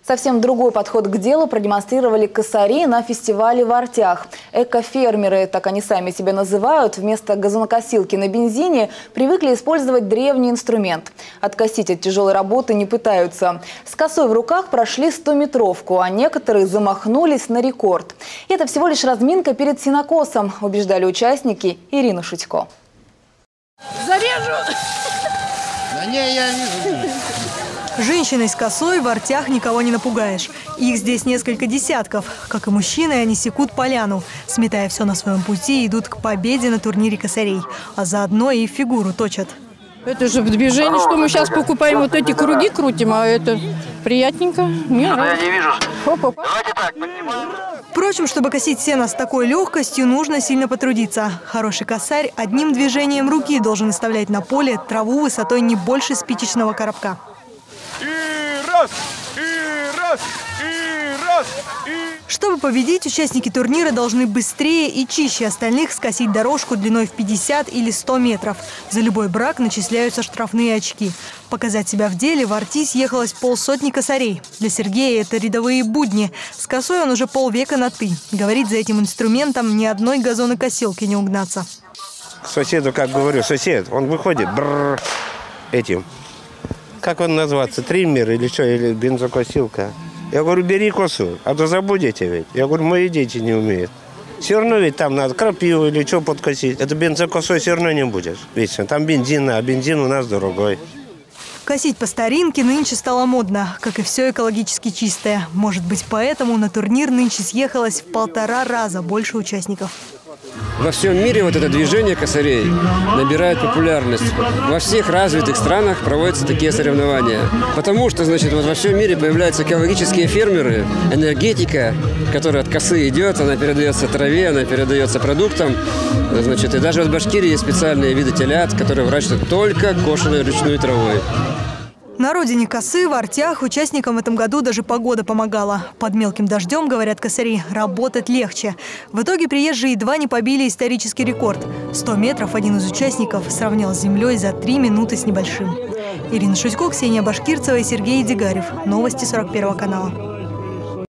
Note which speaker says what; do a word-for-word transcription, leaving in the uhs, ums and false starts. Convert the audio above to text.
Speaker 1: Совсем другой подход к делу продемонстрировали косари на фестивале в Артях. Экофермеры, так они сами себя называют, вместо газонокосилки на бензине привыкли использовать древний инструмент. Откосить от тяжелой работы не пытаются. С косой в руках прошли стометровку, а некоторые замахнулись на рекорд. И это всего лишь разминка перед сенокосом, убеждали участники Ирина Шутько.
Speaker 2: Зарежу!
Speaker 3: Да не, я не...
Speaker 4: Женщиной с косой в Артях никого не напугаешь. Их здесь несколько десятков. Как и мужчины, они секут поляну. Сметая все на своем пути, идут к победе на турнире косарей. А заодно и фигуру точат.
Speaker 2: Это же в движении, что мы сейчас покупаем, вот эти круги крутим, а это приятненько. Мне
Speaker 5: я не вижу.
Speaker 2: Хоп-хоп.
Speaker 5: Давайте так, поднимаем.
Speaker 4: Впрочем, чтобы косить сено с такой легкостью, нужно сильно потрудиться. Хороший косарь одним движением руки должен оставлять на поле траву высотой не больше спичечного коробка.
Speaker 6: И раз, и раз, и раз, и...
Speaker 4: Чтобы победить, участники турнира должны быстрее и чище остальных скосить дорожку длиной в пятьдесят или сто метров. За любой брак начисляются штрафные очки. Показать себя в деле в Арти съехалось полсотни косарей. Для Сергея это рядовые будни. С косой он уже полвека на «ты». Говорит, за этим инструментом ни одной газонокосилки не угнаться.
Speaker 3: К соседу, как говорю, сосед, он выходит бррр, этим. Как он называется? Триммер или что? Или бензокосилка? Я говорю, бери косу, а то забудете ведь. Я говорю, мои дети не умеют. Все равно ведь там надо крапиву или что подкосить. Это бензокосой все равно не будешь. Вечно. Там бензин, а бензин у нас дорогой.
Speaker 4: Косить по старинке нынче стало модно, как и все экологически чистое. Может быть, поэтому на турнир нынче съехалось в полтора раза больше участников.
Speaker 7: Во всем мире вот это движение косарей набирает популярность. Во всех развитых странах проводятся такие соревнования. Потому что, значит, вот во всем мире появляются экологические фермеры, энергетика, которая от косы идет, она передается траве, она передается продуктам. Значит, и даже в Башкирии есть специальные виды телят, которые выращивают только кошеной ручной травой.
Speaker 4: На родине косы в Артях участникам в этом году даже погода помогала. Под мелким дождем, говорят косари, работать легче. В итоге приезжие едва не побили исторический рекорд. сто метров один из участников сравнял с землей за три минуты с небольшим. Ирина Шутько, Ксения Башкирцева и Сергей Едигарев. Новости сорок первого канала.